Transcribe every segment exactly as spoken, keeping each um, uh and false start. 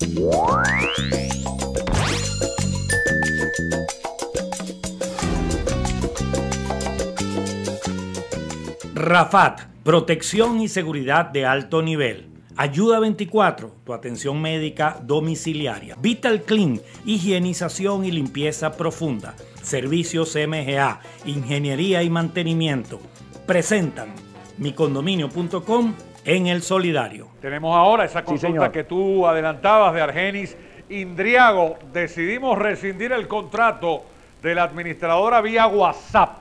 Rafat, protección y seguridad de alto nivel. Ayuda veinticuatro, tu atención médica domiciliaria. Vital Clean, higienización y limpieza profunda. Servicios M G A, ingeniería y mantenimiento. Presentan micondominio punto com en El Solidario. Tenemos ahora esa consulta sí, que tú adelantabas de Argenis Indriago. Decidimos rescindir el contrato de la administradora vía WhatsApp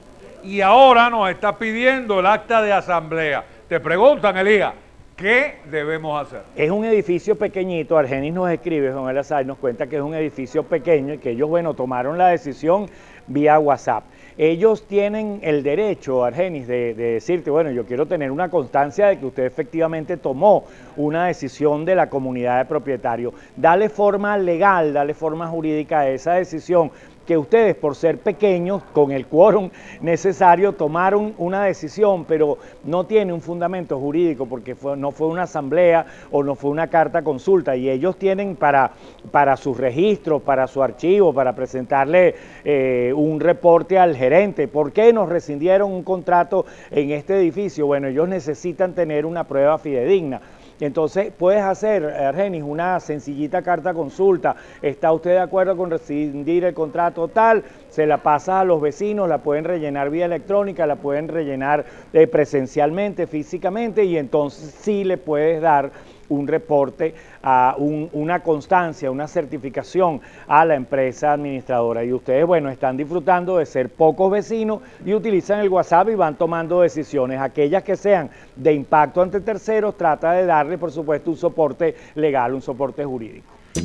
y ahora nos está pidiendo el acta de asamblea. Te preguntan, Elías, ¿qué debemos hacer? Es un edificio pequeñito. Argenis nos escribe, Juan Elazar, nos cuenta que es un edificio pequeño y que ellos, bueno, tomaron la decisión vía WhatsApp. Ellos tienen el derecho, Argenis, de, de decirte, bueno, yo quiero tener una constancia de que usted efectivamente tomó una decisión de la comunidad de propietarios. Dale forma legal, dale forma jurídica a esa decisión, que ustedes, por ser pequeños, con el quórum necesario, tomaron una decisión, pero no tiene un fundamento jurídico porque fue, no fue una asamblea o no fue una carta consulta, y ellos tienen para, para sus registros, para su archivo, para presentarle eh, un reporte al gerente. ¿Por qué nos rescindieron un contrato en este edificio? Bueno, ellos necesitan tener una prueba fidedigna. Entonces puedes hacer, Argenis, una sencillita carta consulta. ¿Está usted de acuerdo con rescindir el contrato tal? Se la pasa a los vecinos, la pueden rellenar vía electrónica, la pueden rellenar eh, presencialmente, físicamente, y entonces sí le puedes dar un reporte, a un, una constancia, una certificación a la empresa administradora. Y ustedes, bueno, están disfrutando de ser pocos vecinos y utilizan el WhatsApp y van tomando decisiones. Aquellas que sean de impacto ante terceros, trata de darle, por supuesto, un soporte legal, un soporte jurídico.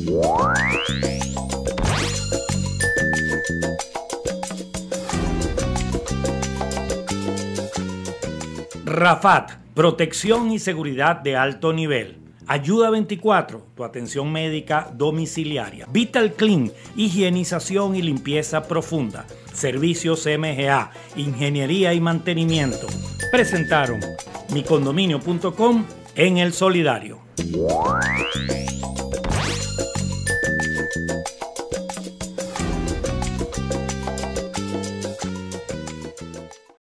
Rafat, protección y seguridad de alto nivel. Ayuda veinticuatro, tu atención médica domiciliaria. Vital Clean, higienización y limpieza profunda. Servicios M G A, ingeniería y mantenimiento. Presentaron micondominio punto com en El Solidario.